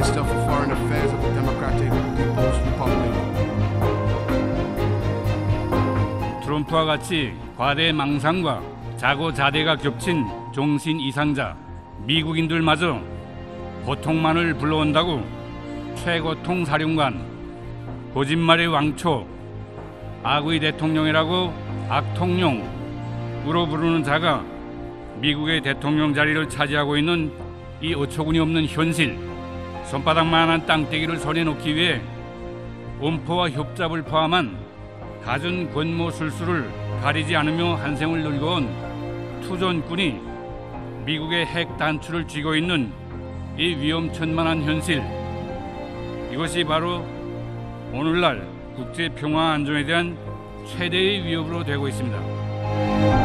Minister for Foreign Affairs of the Democratic People's Republic. 트럼프와 같이 과대 망상과 자고자대가 겹친 종신 이상자 미국인들마저 고통만을 불러온다고 최고통 사령관, 거짓말의 왕초, 악의 대통령이라고 악통령으로 부르는 자가 미국의 대통령 자리를 차지하고 있는 이 어처구니 없는 현실, 손바닥만한 땅떼기를 손에 놓기 위해 엄포와 협잡을 포함한 갖은 권모술수를 가리지 않으며 한생을 늙어온 투존꾼이 미국의 핵 단추를 쥐고 있는 이 위험천만한 현실, 이것이 바로 오늘날 국제 평화 안정에 대한 최대의 위협으로 되고 있습니다.